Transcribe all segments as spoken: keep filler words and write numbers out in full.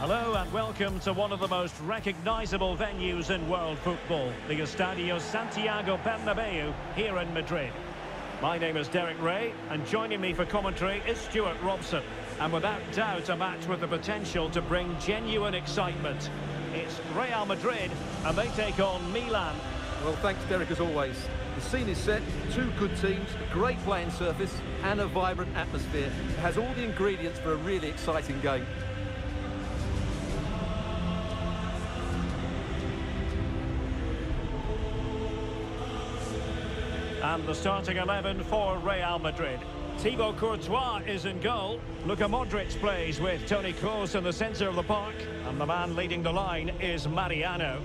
Hello and welcome to one of the most recognisable venues in world football, the Estadio Santiago Bernabeu here in Madrid. My name is Derek Ray, and joining me for commentary is Stuart Robson. And without doubt, a match with the potential to bring genuine excitement. It's Real Madrid, and they take on Milan. Well, thanks, Derek, as always. The scene is set, two good teams, a great playing surface, and a vibrant atmosphere. It has all the ingredients for a really exciting game. And the starting eleven for Real Madrid. Thibaut Courtois is in goal. Luka Modric plays with Toni Kroos in the centre of the park. And the man leading the line is Mariano.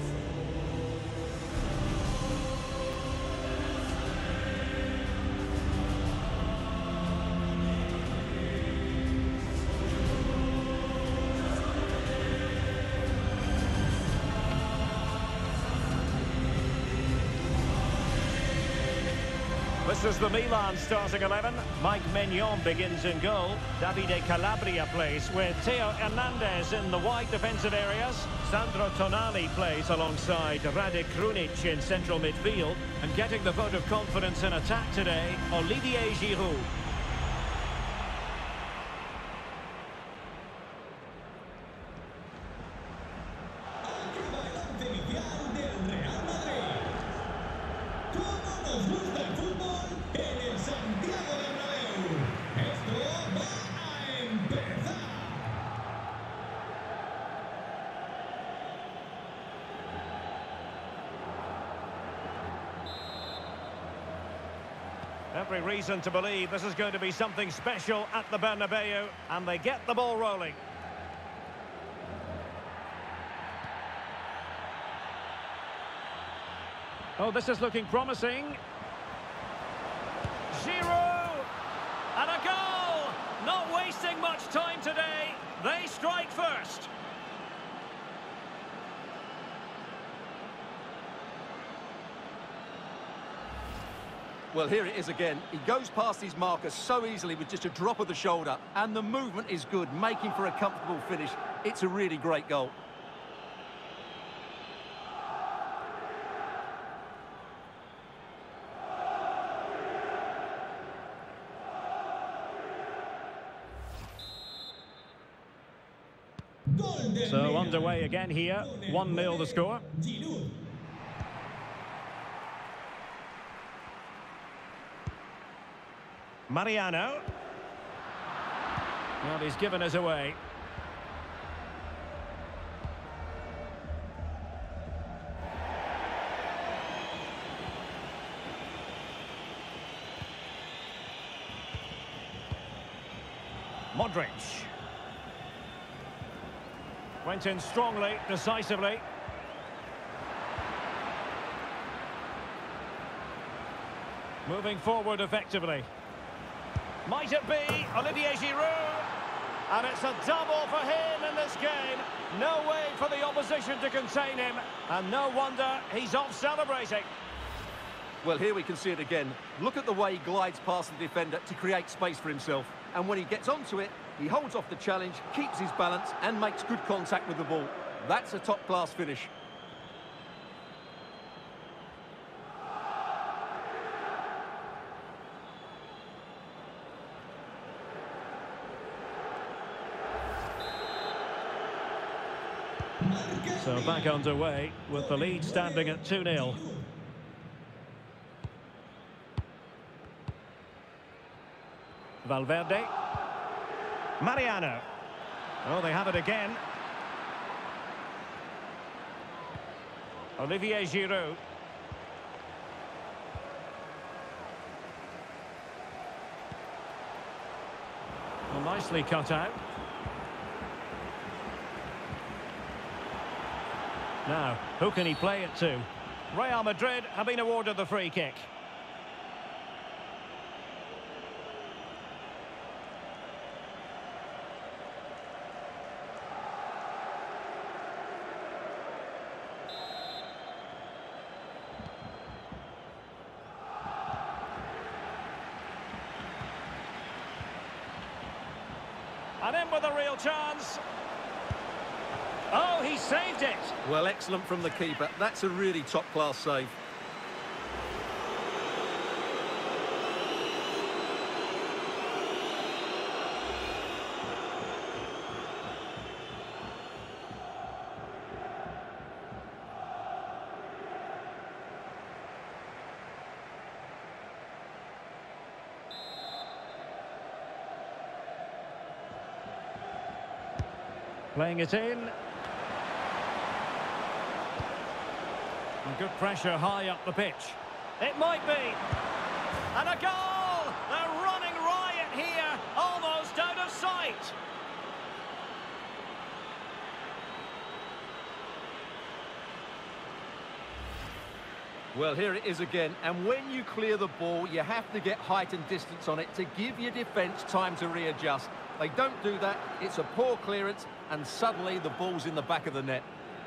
This is the Milan starting eleven. Mike Maignan begins in goal. Davide Calabria plays with Theo Hernandez in the wide defensive areas. Sandro Tonali plays alongside Rade Krunic in central midfield. And getting the vote of confidence in attack today, Olivier Giroud. Every reason to believe this is going to be something special at the Bernabeu, and they get the ball rolling. Oh, this is looking promising. Giroud! And a goal! Not wasting much time today. They strike first. Well, here it is again. He goes past his marker so easily with just a drop of the shoulder. And the movement is good, making for a comfortable finish. It's a really great goal. So underway again here. one nil the score. Mariano. Well, he's given us away. Modric. Went in strongly, decisively. Moving forward effectively. Might it be Olivier Giroud? And it's a double for him in this game. No way for the opposition to contain him. And no wonder he's off celebrating. Well, here we can see it again. Look at the way he glides past the defender to create space for himself. And when he gets onto it, he holds off the challenge, keeps his balance, and makes good contact with the ball. That's a top-class finish. So back underway with the lead standing at two nil. Valverde. Mariano. Oh, they have it again. Olivier Giroud. Well, nicely cut out. Now, who can he play it to? Real Madrid have been awarded the free kick. And in with a real chance. Oh, he saved it! Well, excellent from the keeper. That's a really top-class save. Playing it in. And good pressure high up the pitch. It might be. And a goal! They're running riot here, almost out of sight. Well, here it is again, and when you clear the ball, you have to get height and distance on it to give your defence time to readjust. They don't do that, it's a poor clearance, and suddenly the ball's in the back of the net.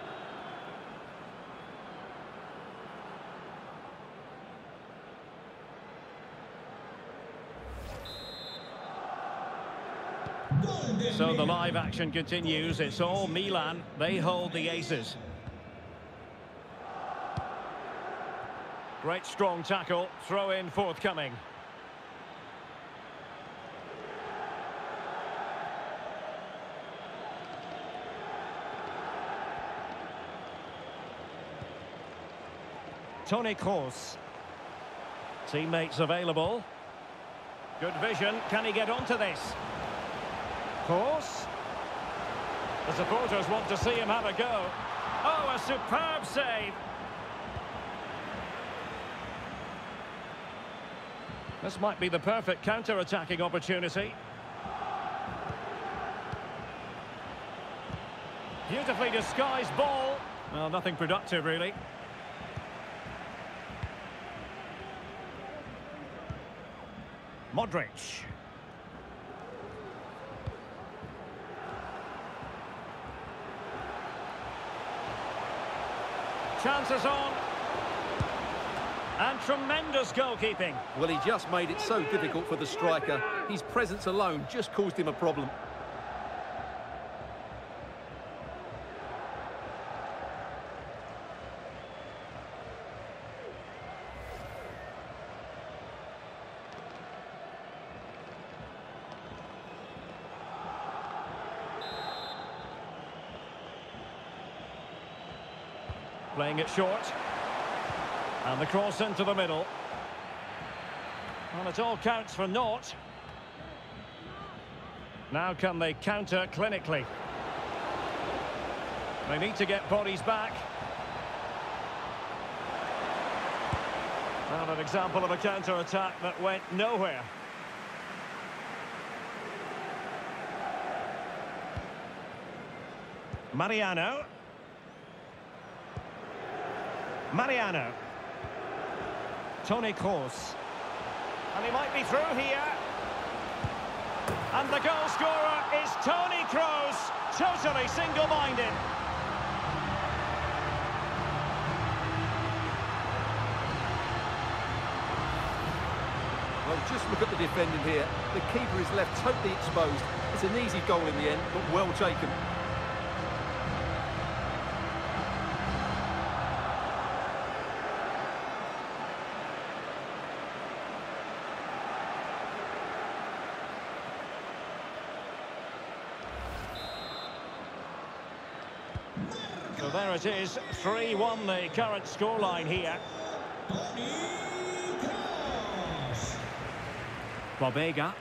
So the live action continues. It's all Milan. They hold the aces. Great strong tackle. Throw in forthcoming. Toni Kroos. Teammates available. Good vision. Can he get onto this? Kroos. The supporters want to see him have a go. Oh, a superb save. This might be the perfect counter-attacking opportunity. Beautifully disguised ball. Well, nothing productive, really. Modric. Chances on. And tremendous goalkeeping. Well, he just made it so difficult for the striker. His presence alone just caused him a problem. Playing it short. And the cross into the middle. Well, it all counts for naught. Now can they counter clinically? They need to get bodies back. Well, an example of a counter-attack that went nowhere. Mariano. Mariano. Toni Kroos. And he might be through here. And the goal scorer is Toni Kroos. Totally single-minded. Well, just look at the defending here. The keeper is left totally exposed. It's an easy goal in the end, but well taken. So there it is, three one the current scoreline here. Bobega.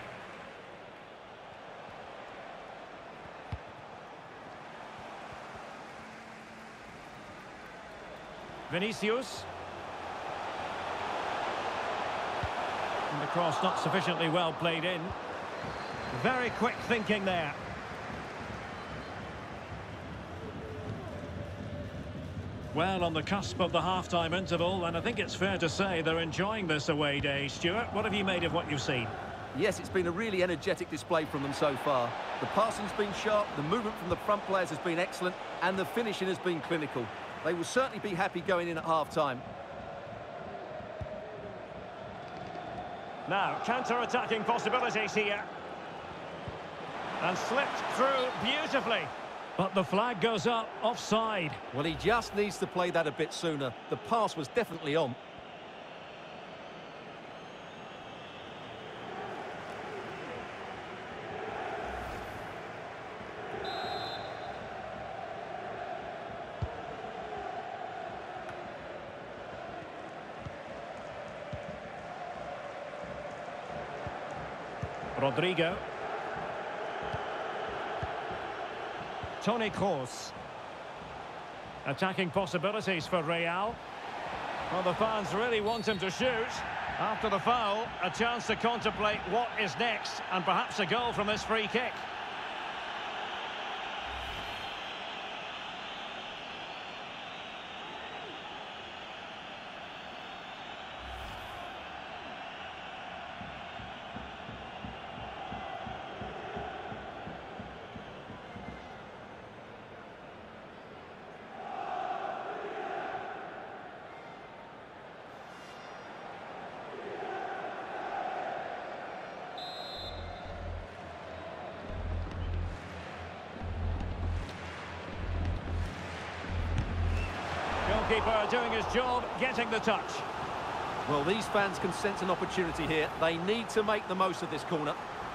Vinicius. And the cross not sufficiently well played in. Very quick thinking there. Well, on the cusp of the half-time interval, and I think it's fair to say they're enjoying this away day. Stuart, what have you made of what you've seen? Yes, it's been a really energetic display from them so far. The passing's been sharp, the movement from the front players has been excellent, and the finishing has been clinical. They will certainly be happy going in at half-time. Now, counter-attacking possibilities here. And slipped through beautifully. But the flag goes up, offside. Well, he just needs to play that a bit sooner. The pass was definitely on. Rodrigo. Toni Kroos. Attacking possibilities for Real. Well, the fans really want him to shoot. After the foul, a chance to contemplate what is next, and perhaps a goal from this free kick. Goalkeeper doing his job, getting the touch. Well, these fans can sense an opportunity here. They need to make the most of this corner.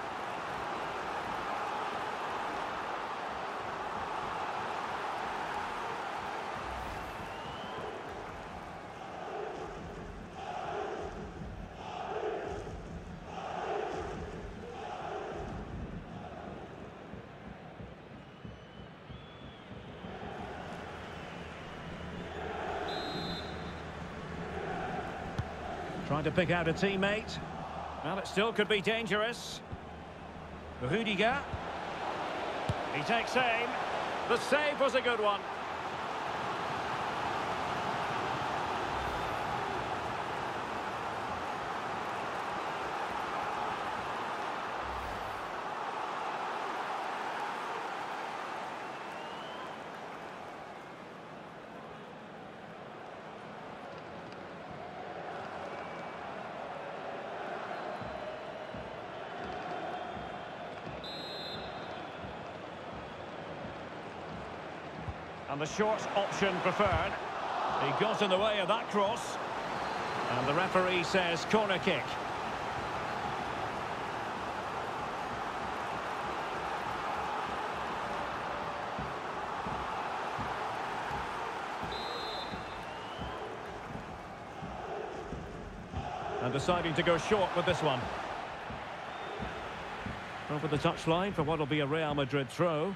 Trying to pick out a teammate. Well, it still could be dangerous. Rudiger. He takes aim. The save was a good one. And the short option preferred. He got in the way of that cross. And the referee says corner kick. And deciding to go short with this one. Over the touchline for what will be a Real Madrid throw.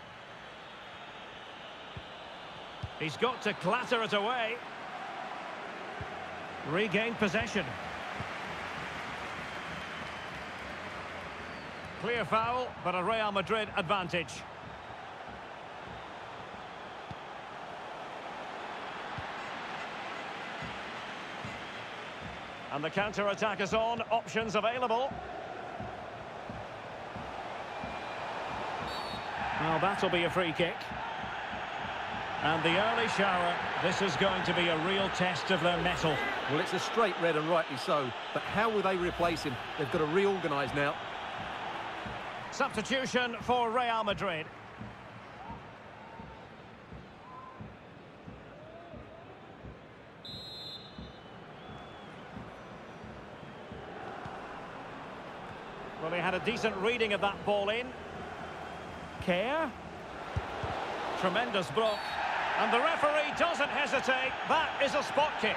He's got to clatter it away. Regained possession. Clear foul, but a Real Madrid advantage. And the counter-attack is on. Options available. Well, that'll be a free kick. And the early shower, this is going to be a real test of their mettle. Well, it's a straight red, and rightly so. But how will they replace him? They've got to reorganise now. Substitution for Real Madrid. Well, he had a decent reading of that ball in. Care. Tremendous block. And the referee doesn't hesitate. That is a spot kick.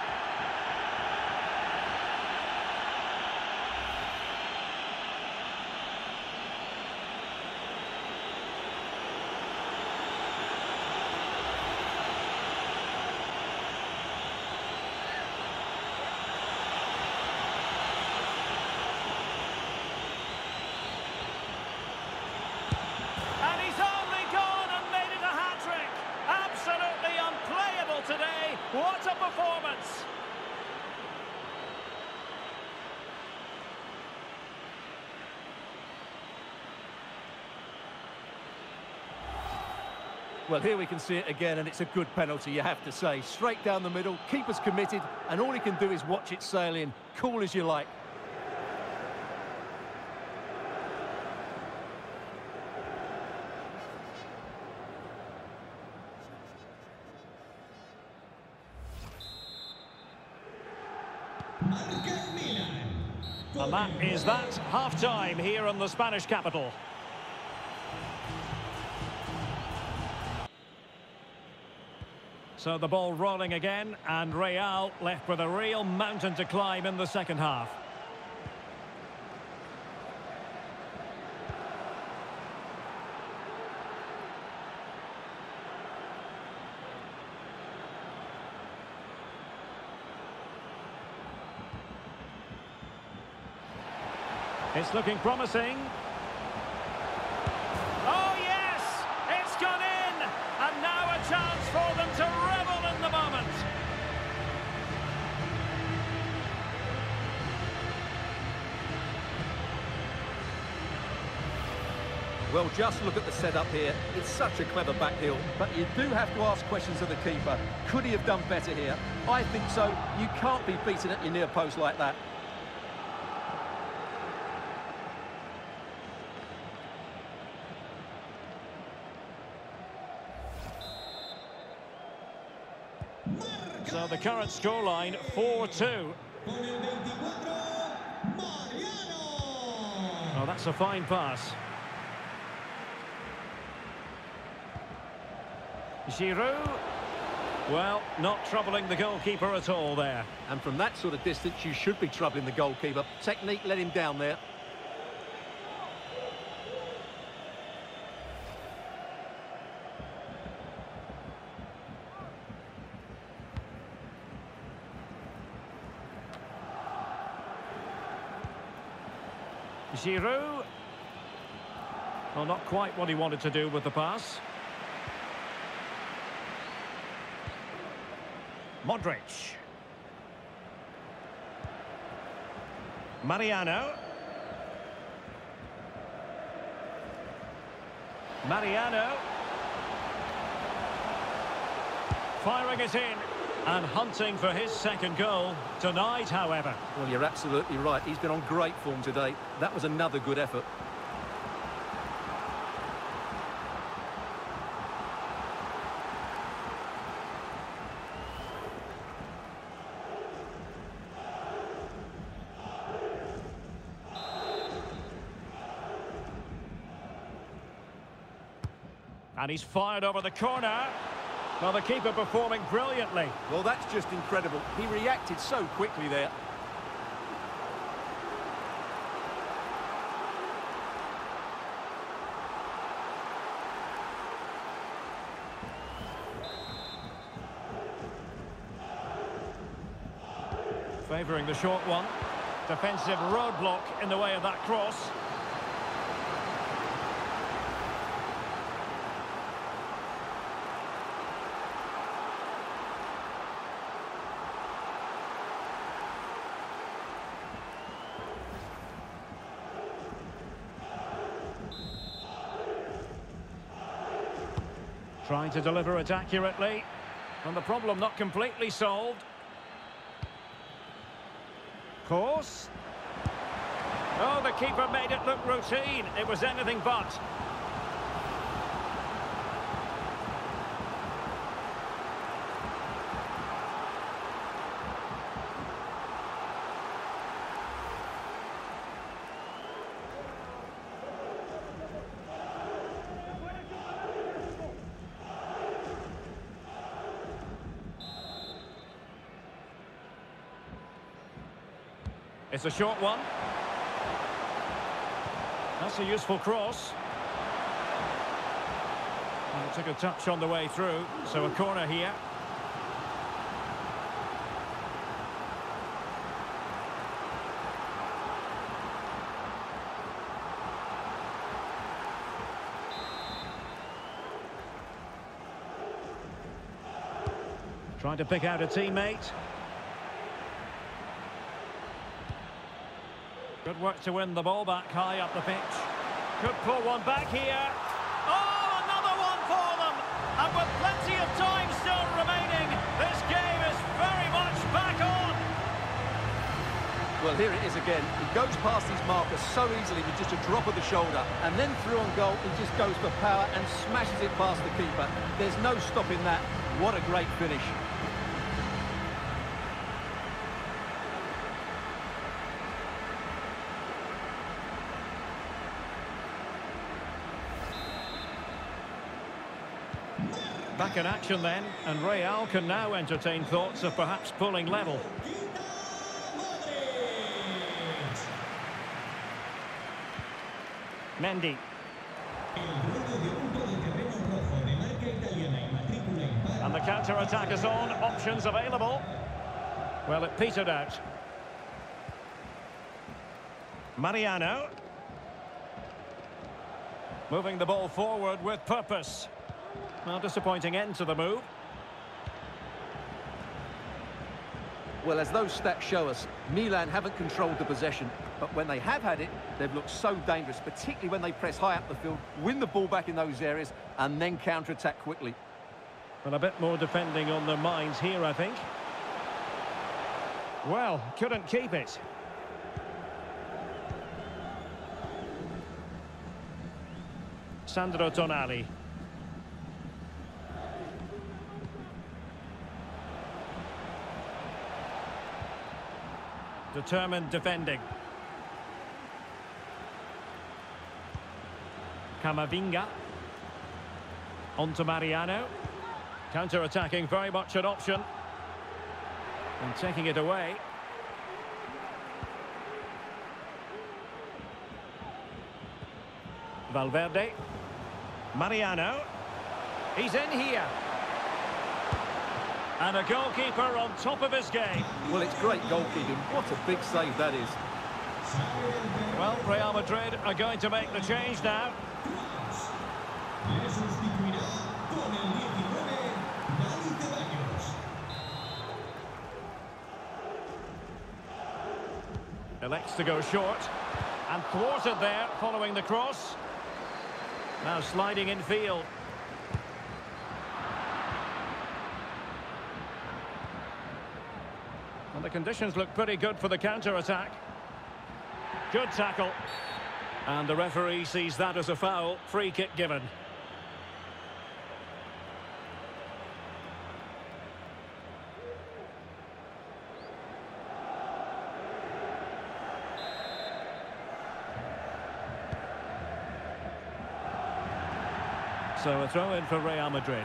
And he's only gone and made it a hat-trick. Absolutely unplayable today. What a performance. Well, here we can see it again, and it's a good penalty, you have to say. Straight down the middle, keeper's committed, and all he can do is watch it sail in. Cool as you like. And that is that half-time here in the Spanish capital. So the ball rolling again, and Real left with a real mountain to climb in the second half. It's looking promising. Oh, yes! It's gone in! And now a chance for them to revel in the moment. Well, just look at the setup here. It's such a clever back heel, but you do have to ask questions of the keeper. Could he have done better here? I think so. You can't be beaten at your near post like that. So the current scoreline, four two. Oh, that's a fine pass. Giroud. Well, not troubling the goalkeeper at all there. And from that sort of distance, you should be troubling the goalkeeper. Technique let him down there. Giroud. Well, not quite what he wanted to do with the pass. Modric. Mariano. Mariano. Firing it in. And hunting for his second goal tonight, however. Well, you're absolutely right. He's been on great form today. That was another good effort. And he's fired over the corner. Well, the keeper performing brilliantly. Well, that's just incredible. He reacted so quickly there. Favouring the short one. Defensive roadblock in the way of that cross. Trying to deliver it accurately. And the problem not completely solved. Course. Oh, the keeper made it look routine. It was anything but. It's a short one. That's a useful cross. And it took a touch on the way through, so a corner here. Trying to pick out a teammate. Good work to win the ball back high up the pitch. Could pull one back here. Oh, another one for them! And with plenty of time still remaining, this game is very much back on. Well, here it is again. He goes past his marker so easily with just a drop of the shoulder. And then through on goal, he just goes for power and smashes it past the keeper. There's no stopping that. What a great finish. Back in action then, and Real can now entertain thoughts of perhaps pulling level. Mendy. And the counter-attack is on, options available. Well, it petered out. Mariano. Moving the ball forward with purpose. Well, disappointing end to the move. Well, as those stats show us, Milan haven't controlled the possession, but when they have had it, they've looked so dangerous, particularly when they press high up the field, win the ball back in those areas, and then counter-attack quickly. Well, a bit more defending on their minds here, I think. Well, couldn't keep it. Sandro Tonali. Determined defending. Camavinga. On to Mariano. Counter-attacking, very much an option. And taking it away. Valverde. Mariano. He's in here. And a goalkeeper on top of his game. Well, it's great goalkeeping. What a big save that is. Well, Real Madrid are going to make the change now. Elects to go short. And thwarted there, following the cross. Now sliding in field. And the conditions look pretty good for the counter-attack. Good tackle. And the referee sees that as a foul. Free kick given. So a throw in for Real Madrid.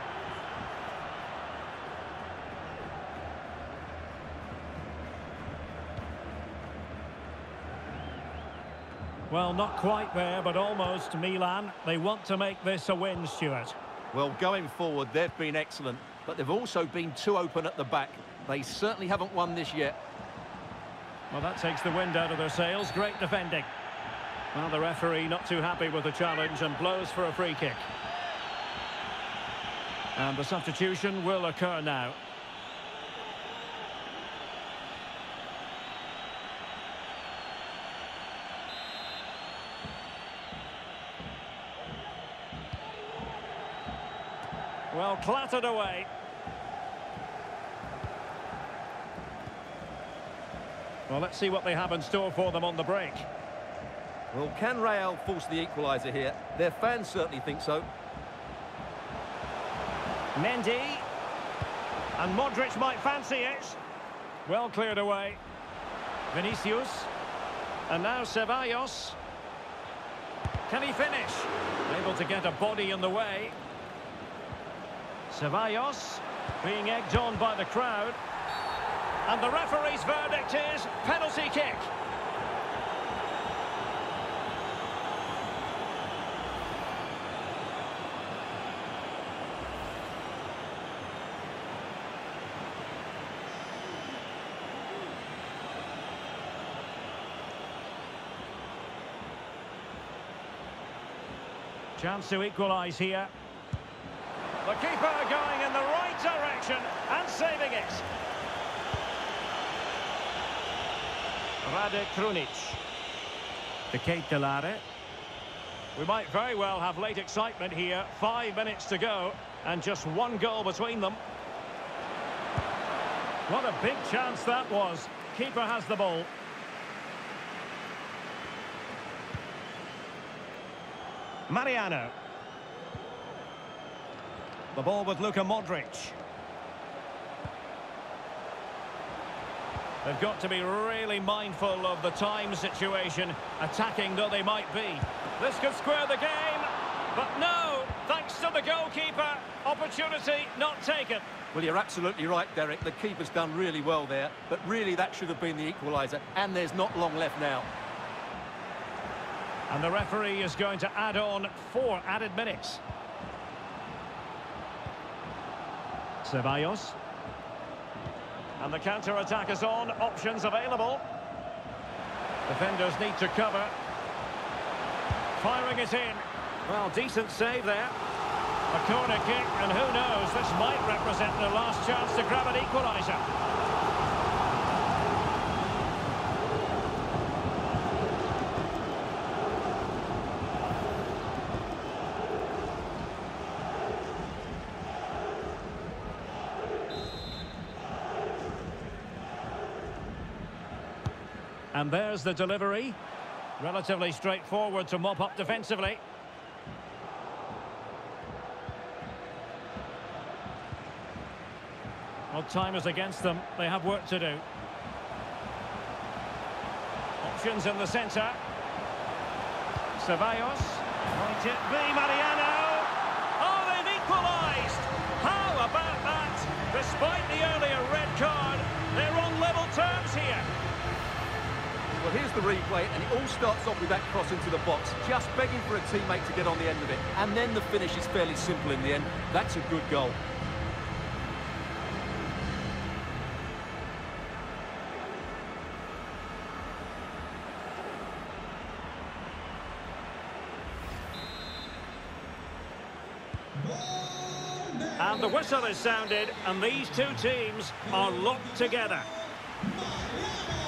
Well, not quite there, but almost. Milan, they want to make this a win, Stuart. Well, going forward, they've been excellent, but they've also been too open at the back. They certainly haven't won this yet. Well, that takes the wind out of their sails. Great defending. Well, the referee not too happy with the challenge and blows for a free kick. And the substitution will occur now. Well, clattered away. Well, let's see what they have in store for them on the break. Well, can Real force the equaliser here? Their fans certainly think so. Mendy. And Modric might fancy it. Well cleared away. Vinicius. And now Ceballos. Can he finish? Able to get a body in the way. Ceballos being egged on by the crowd. And the referee's verdict is penalty kick. Chance to equalise here. The keeper going in the right direction and saving it. Rade Krunic. To Kate Delare. We might very well have late excitement here. Five minutes to go and just one goal between them. What a big chance that was. Keeper has the ball. Mariano. The ball with Luka Modric. They've got to be really mindful of the time situation, attacking though they might be. This could square the game. But no, thanks to the goalkeeper, opportunity not taken. Well, you're absolutely right, Derek. The keeper's done really well there, but really that should have been the equaliser, and there's not long left now. And the referee is going to add on four added minutes. Ceballos. And the counter-attack is on, options available. Defenders need to cover. Firing it in. Well, decent save there. A corner kick, and who knows, this might represent the last chance to grab an equaliser. And there's the delivery. Relatively straightforward to mop up defensively. Well, time is against them. They have work to do. Options in the centre. Ceballos. Might it be Mariano? Oh, they've equalised! How about that? Despite the earlier red card, they're on level terms here. Well, here's the replay, and it all starts off with that cross into the box, just begging for a teammate to get on the end of it. And then the finish is fairly simple in the end. That's a good goal. And the whistle is sounded, and these two teams are locked together.